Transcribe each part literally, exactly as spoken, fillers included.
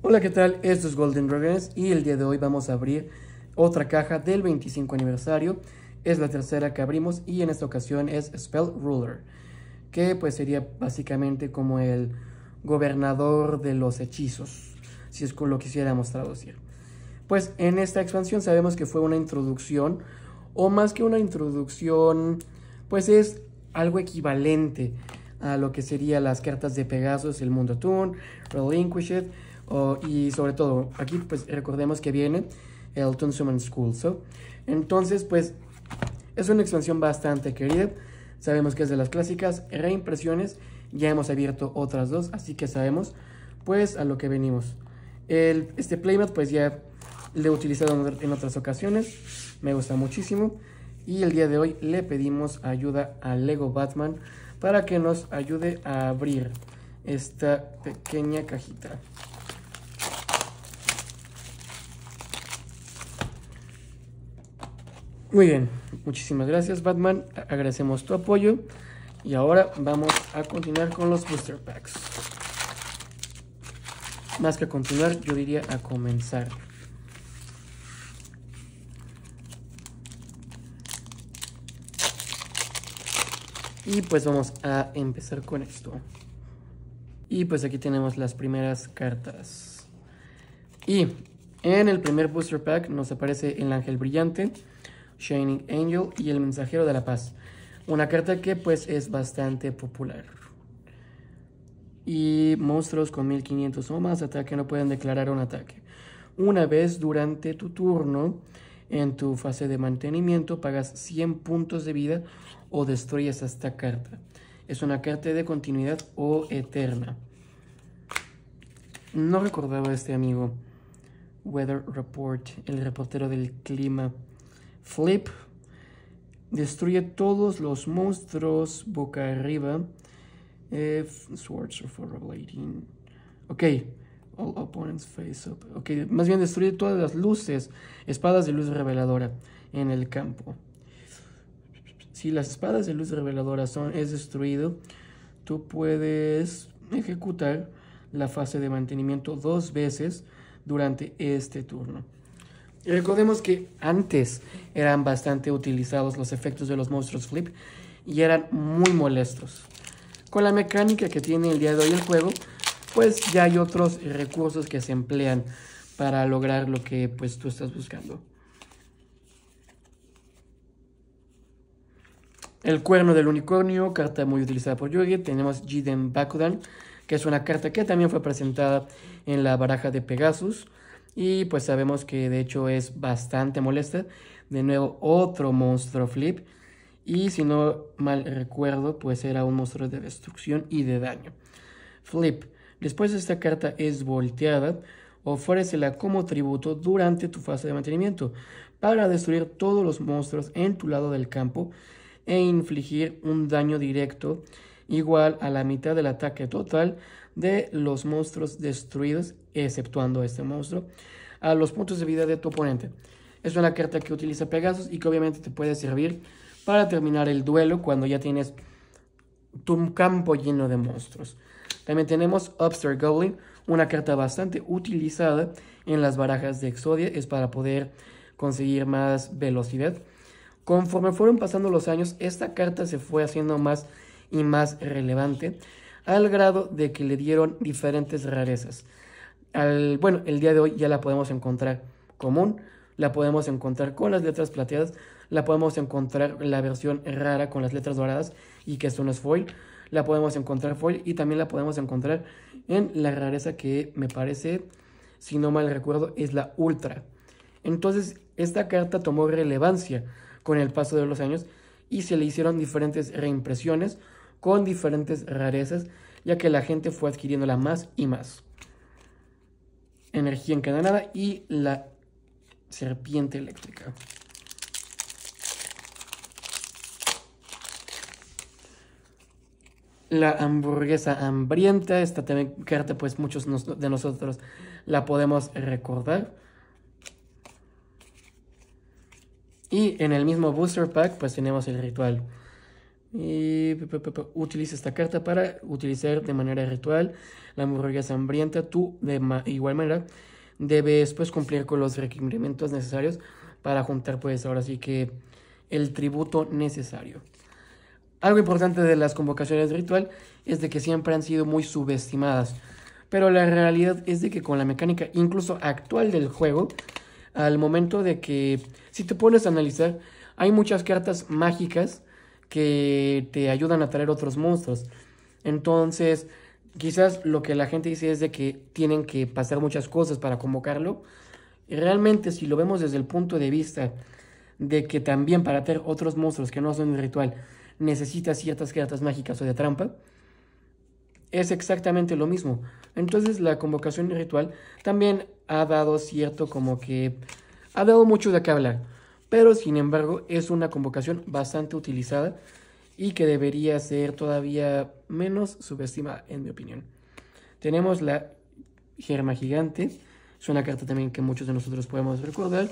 Hola, ¿qué tal? Esto es Golden Dragons y el día de hoy vamos a abrir otra caja del veinticinco aniversario. Es la tercera que abrimos y en esta ocasión es Spell Ruler, que pues sería básicamente como el gobernador de los hechizos, si es como lo quisiéramos traducir. Pues en esta expansión sabemos que fue una introducción, o más que una introducción, pues es algo equivalente a lo que serían las cartas de Pegasus, el Mundo Toon, Relinquished, oh, y sobre todo aquí pues recordemos que viene el Toon Summon School. So, entonces pues es una expansión bastante querida, sabemos que es de las clásicas reimpresiones, ya hemos abierto otras dos, así que sabemos pues a lo que venimos. El, este playmat pues ya lo he utilizado en otras ocasiones, me gusta muchísimo. Y el día de hoy le pedimos ayuda a Lego Batman para que nos ayude a abrir esta pequeña cajita. Muy bien, muchísimas gracias Batman, agradecemos tu apoyo. Y ahora vamos a continuar con los booster packs. Más que a continuar, yo diría a comenzar. Y pues vamos a empezar con esto. Y pues aquí tenemos las primeras cartas. Y en el primer booster pack nos aparece el Ángel Brillante, Shining Angel y el Mensajero de la Paz. Una carta que pues es bastante popular. Y monstruos con mil quinientos o más ataque no pueden declarar un ataque. Una vez durante tu turno, en tu fase de mantenimiento, pagas cien puntos de vida o destruyes esta carta. Es una carta de continuidad o eterna. No recordaba este amigo. Weather Report, el reportero del clima. Flip. Destruye todos los monstruos boca arriba. Eh, Swords of Revelating. Ok. All opponents face up. Ok, más bien destruye todas las luces. Espadas de luz reveladora en el campo. Si las espadas de luz reveladora son, es destruido, tú puedes ejecutar la fase de mantenimiento dos veces durante este turno. Y recordemos que antes eran bastante utilizados los efectos de los monstruos flip y eran muy molestos. Con la mecánica que tiene el día de hoy el juego, pues ya hay otros recursos que se emplean para lograr lo que pues tú estás buscando. El Cuerno del Unicornio, carta muy utilizada por Yugi. Tenemos Jiden Bakudan, que es una carta que también fue presentada en la baraja de Pegasus. Y pues sabemos que de hecho es bastante molesta. De nuevo otro monstruo flip. Y si no mal recuerdo, pues era un monstruo de destrucción y de daño. Flip. Después de esta carta es volteada, ofrécela como tributo durante tu fase de mantenimiento para destruir todos los monstruos en tu lado del campo e infligir un daño directo igual a la mitad del ataque total de los monstruos destruidos, exceptuando este monstruo, a los puntos de vida de tu oponente. Es una carta que utiliza Pegasus y que obviamente te puede servir para terminar el duelo cuando ya tienes tu campo lleno de monstruos. También tenemos Upstart Goblin, una carta bastante utilizada en las barajas de Exodia, es para poder conseguir más velocidad. Conforme fueron pasando los años, esta carta se fue haciendo más y más relevante, al grado de que le dieron diferentes rarezas. Al, bueno, el día de hoy ya la podemos encontrar común, la podemos encontrar con las letras plateadas, la podemos encontrar la versión rara con las letras doradas y que esto no es foil, la podemos encontrar foil y también la podemos encontrar en la rareza que me parece, si no mal recuerdo, es la ultra. Entonces esta carta tomó relevancia con el paso de los años y se le hicieron diferentes reimpresiones con diferentes rarezas, ya que la gente fue adquiriéndola más y más. Energía encadenada y la serpiente eléctrica. La hamburguesa hambrienta, esta también carta pues muchos de nosotros la podemos recordar. Y en el mismo booster pack pues tenemos el ritual Y utiliza esta carta para utilizar de manera ritual la muralla hambrienta. Tú de ma igual manera debes pues cumplir con los requerimientos necesarios para juntar pues ahora sí que el tributo necesario. Algo importante de las convocaciones de ritual es de que siempre han sido muy subestimadas, pero la realidad es de que con la mecánica incluso actual del juego, al momento de que si te pones a analizar, hay muchas cartas mágicas que te ayudan a traer otros monstruos. Entonces, quizás lo que la gente dice es de que tienen que pasar muchas cosas para convocarlo. Y realmente, si lo vemos desde el punto de vista de que también para traer otros monstruos que no son de ritual necesitas ciertas cartas mágicas o de trampa, es exactamente lo mismo. Entonces, la convocación ritual también ha dado cierto como que ha dado mucho de qué hablar. Pero sin embargo es una convocación bastante utilizada y que debería ser todavía menos subestimada en mi opinión. Tenemos la Germa Gigante, es una carta también que muchos de nosotros podemos recordar.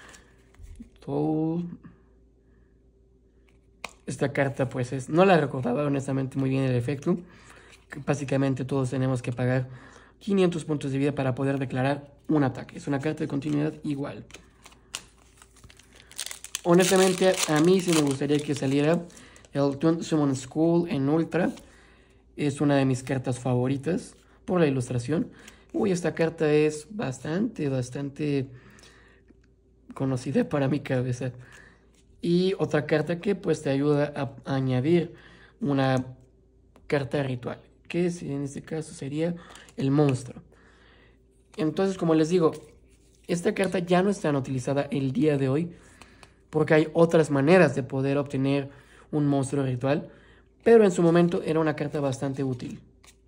Esta carta pues es, no la recordaba honestamente muy bien el efecto. Básicamente todos tenemos que pagar quinientos puntos de vida para poder declarar un ataque. Es una carta de continuidad igual. Honestamente, a mí sí me gustaría que saliera el Toon Summon School en Ultra. Es una de mis cartas favoritas por la ilustración. Uy, esta carta es bastante, bastante conocida para mi cabeza. Y otra carta que pues te ayuda a añadir una carta ritual, que en este caso sería el monstruo. Entonces, como les digo, esta carta ya no es tan utilizada el día de hoy, porque hay otras maneras de poder obtener un monstruo ritual, pero en su momento era una carta bastante útil.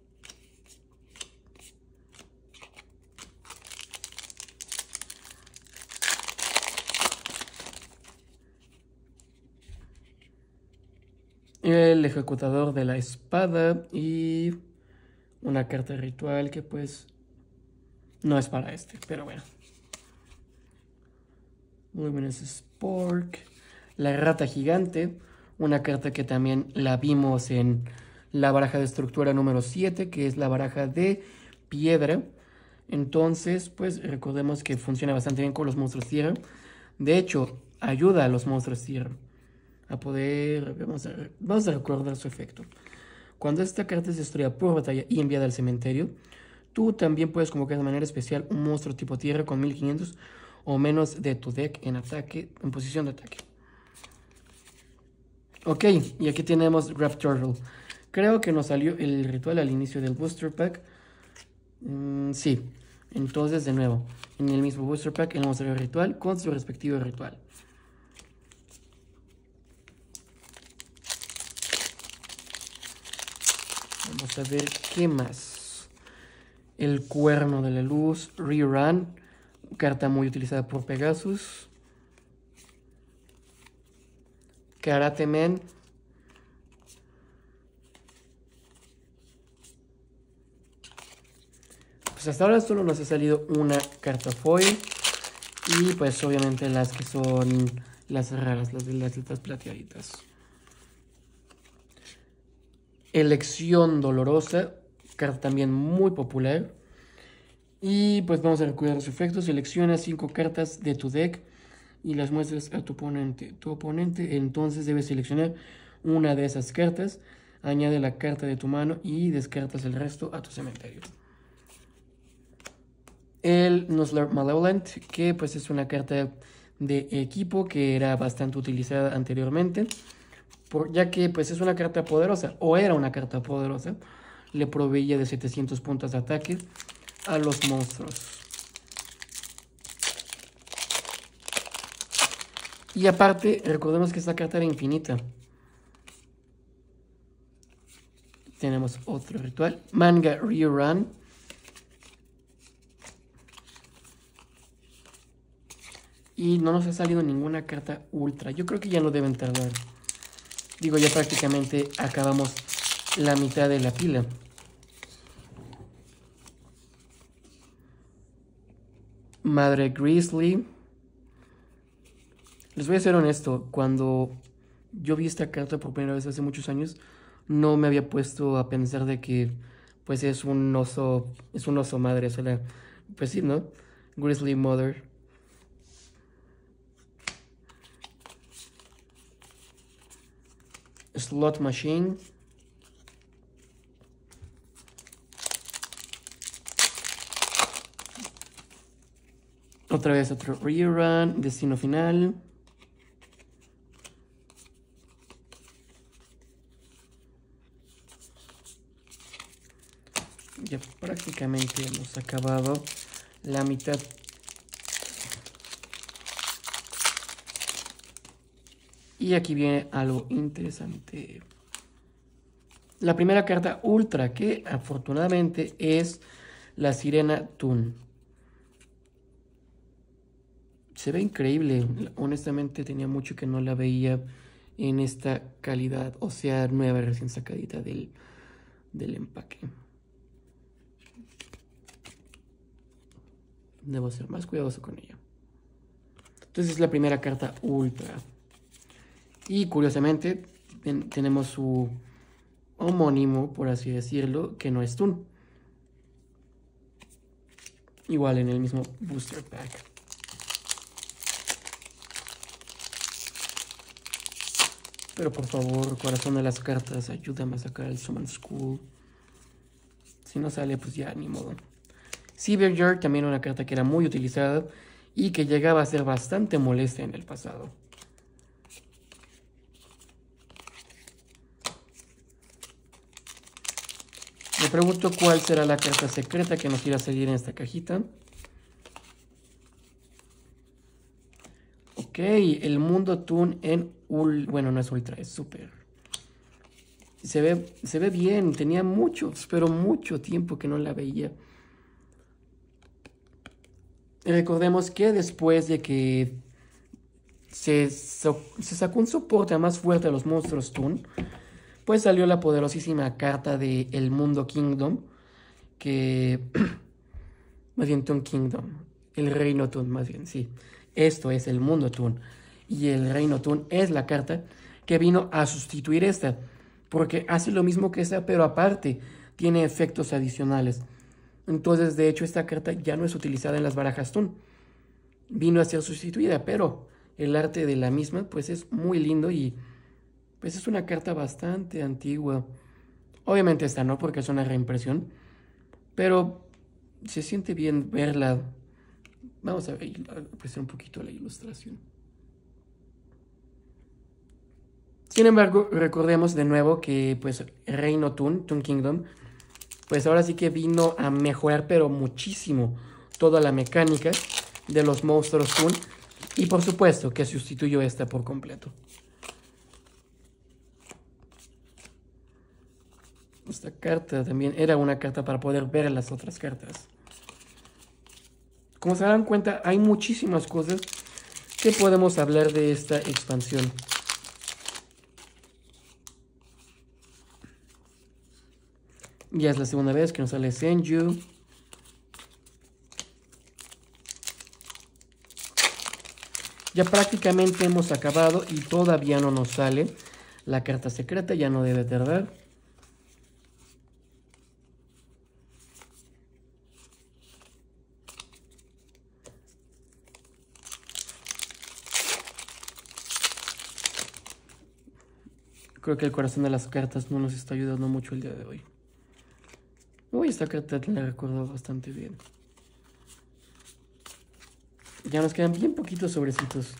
El ejecutador de la espada y una carta ritual que pues no es para este, pero bueno. Luminous Spork, la rata gigante, una carta que también la vimos en la baraja de estructura número siete, que es la baraja de piedra. Entonces, pues recordemos que funciona bastante bien con los monstruos tierra. De hecho, ayuda a los monstruos tierra a poder... Vamos a, vamos a recordar su efecto. Cuando esta carta es destruida por batalla y enviada al cementerio, tú también puedes convocar de manera especial un monstruo tipo tierra con mil quinientos o menos de tu deck en ataque, en posición de ataque. Ok, y aquí tenemos Raptortle. Creo que nos salió el ritual al inicio del Booster Pack. Mm, sí, entonces de nuevo, en el mismo Booster Pack el monstruo ritual con su respectivo ritual. Vamos a ver qué más. El Cuerno de la Luz, Rerun, carta muy utilizada por Pegasus. Karate Man. Pues hasta ahora solo nos ha salido una carta foil. Y pues obviamente las que son las raras, las de las letras plateaditas. Elección Dolorosa, carta también muy popular. Y pues vamos a recordar su efecto. Selecciona cinco cartas de tu deck y las muestras a tu oponente. Tu oponente entonces debe seleccionar una de esas cartas. Añade la carta de tu mano y descartas el resto a tu cementerio. El Nuzlocke Malevolent, que pues es una carta de equipo que era bastante utilizada anteriormente, por, ya que pues es una carta poderosa, o era una carta poderosa, le proveía de setecientos puntos de ataque a los monstruos. Y aparte, recordemos que esta carta era infinita. Tenemos otro ritual, Manga Rerun. Y no nos ha salido ninguna carta ultra. Yo creo que ya no deben tardar. Digo, ya prácticamente acabamos la mitad de la pila. Madre Grizzly. Les voy a ser honesto. Cuando yo vi esta carta por primera vez hace muchos años, no me había puesto a pensar de que pues es un oso, es un oso madre, o sea, la- pues sí, ¿no? Grizzly Mother. Slot Machine. Otra vez otro rerun, Destino Final. Ya prácticamente hemos acabado la mitad. Y aquí viene algo interesante. La primera carta ultra, que afortunadamente es la Sirena Toon. Se ve increíble. Honestamente tenía mucho que no la veía en esta calidad. O sea, nueva, recién sacadita del, del empaque. Debo ser más cuidadoso con ella. Entonces es la primera carta ultra. Y curiosamente ten, tenemos su homónimo, por así decirlo, que no es Toon. Igual en el mismo booster pack. Pero por favor, corazón de las cartas, ayúdame a sacar el Summon School. Si no sale, pues ya, ni modo. Cyberjar, también una carta que era muy utilizada y que llegaba a ser bastante molesta en el pasado. Me pregunto cuál será la carta secreta que nos irá a salir en esta cajita. Ok, el mundo Toon en ul... Bueno, no es ultra, es super. Se ve, se ve bien, tenía mucho, pero mucho tiempo que no la veía. Recordemos que después de que se, so, se sacó un soporte más fuerte a los monstruos Toon, pues salió la poderosísima carta de El Mundo Kingdom, que... más bien Toon Kingdom, el Reino Toon, más bien, sí. Esto es el Mundo Toon. Y el Reino Toon es la carta que vino a sustituir esta, porque hace lo mismo que esta, pero aparte tiene efectos adicionales. Entonces, de hecho, esta carta ya no es utilizada en las barajas Toon. Vino a ser sustituida, pero el arte de la misma, pues es muy lindo y pues es una carta bastante antigua. Obviamente esta no, porque es una reimpresión, pero se siente bien verla. Vamos a ver, apreciar un poquito la ilustración. Sin embargo, recordemos de nuevo que pues Reino Toon, Toon Kingdom, pues ahora sí que vino a mejorar pero muchísimo toda la mecánica de los monstruos Toon. Y por supuesto que sustituyó esta por completo. Esta carta también era una carta para poder ver las otras cartas. Como se dan cuenta, hay muchísimas cosas que podemos hablar de esta expansión. Ya es la segunda vez que nos sale Senju. Ya prácticamente hemos acabado y todavía no nos sale la carta secreta, ya no debe tardar. Creo que el corazón de las cartas no nos está ayudando mucho el día de hoy. Uy, esta carta la recuerdo bastante bien. Ya nos quedan bien poquitos sobrecitos.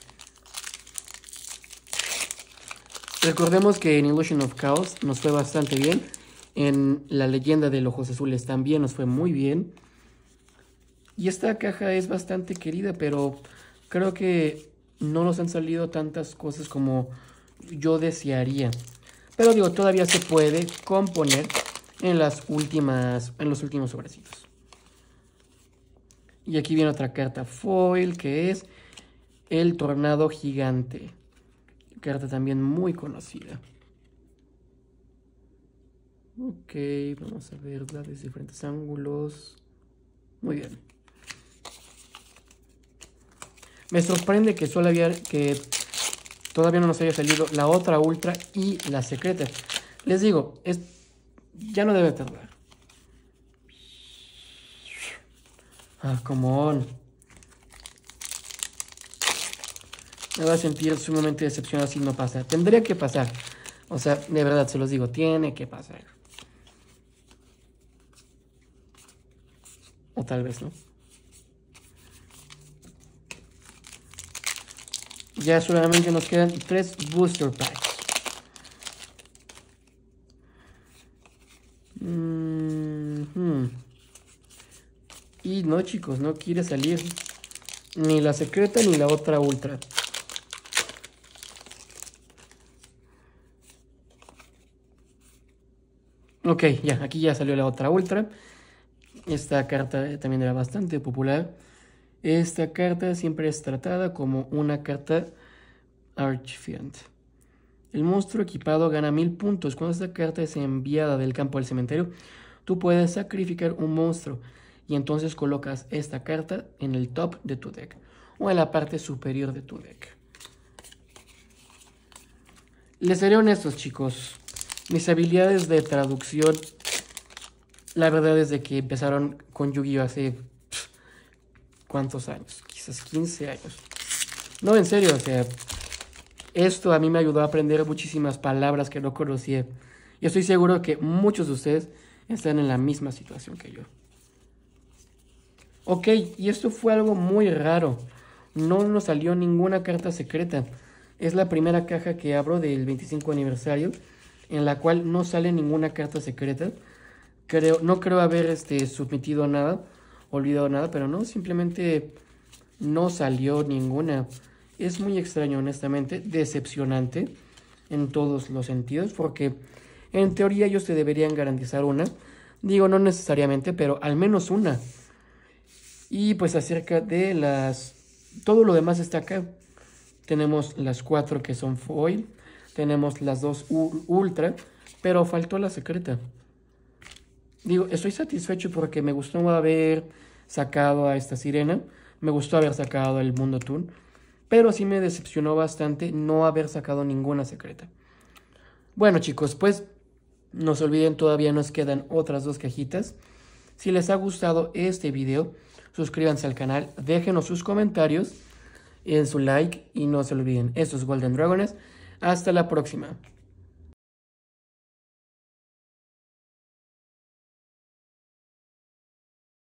Recordemos que en Illusion of Chaos nos fue bastante bien. En la leyenda de los ojos azules también nos fue muy bien. Y esta caja es bastante querida, pero creo que no nos han salido tantas cosas como yo desearía. Pero digo, todavía se puede componer en las últimas, en los últimos sobrecitos. Y aquí viene otra carta foil, que es el Tornado Gigante. Carta también muy conocida. Ok, vamos a verla desde diferentes ángulos. Muy bien. Me sorprende que solo había que todavía no nos haya salido la otra ultra y la secreta. Les digo, es, ya no debe tardar. Ah, come on. Me voy a sentir sumamente decepcionado si no pasa. Tendría que pasar. O sea, de verdad se los digo, tiene que pasar. O tal vez no. Ya solamente nos quedan tres booster packs. Mm-hmm. Y no, chicos, no quiere salir ni la secreta ni la otra ultra. Ok, ya, aquí ya salió la otra ultra. Esta carta también era bastante popular. Esta carta siempre es tratada como una carta Archfiend. El monstruo equipado gana mil puntos. Cuando esta carta es enviada del campo al cementerio, tú puedes sacrificar un monstruo y entonces colocas esta carta en el top de tu deck o en la parte superior de tu deck. Les seré honestos, chicos. Mis habilidades de traducción, la verdad es de que empezaron con Yu-Gi-Oh! Hace pff, ¿cuántos años? Quizás quince años. No, en serio, o sea, esto a mí me ayudó a aprender muchísimas palabras que no conocía. Y estoy seguro que muchos de ustedes están en la misma situación que yo. Ok, y esto fue algo muy raro. No nos salió ninguna carta secreta. Es la primera caja que abro del veinticinco aniversario en la cual no sale ninguna carta secreta. Creo, no creo haber este, submitido nada, olvidado nada, pero no, simplemente no salió ninguna. Es muy extraño, honestamente, decepcionante en todos los sentidos, porque en teoría ellos te deberían garantizar una. Digo, no necesariamente, pero al menos una. Y pues acerca de las... todo lo demás está acá. Tenemos las cuatro que son foil. Tenemos las dos ultra. Pero faltó la secreta. Digo, estoy satisfecho porque me gustó haber sacado a esta sirena. Me gustó haber sacado el Mundo Toon. Pero sí me decepcionó bastante no haber sacado ninguna secreta. Bueno, chicos, pues no se olviden, todavía nos quedan otras dos cajitas. Si les ha gustado este video, suscríbanse al canal, déjenos sus comentarios, en su like y no se olviden, esto es Golden Dragones. Hasta la próxima.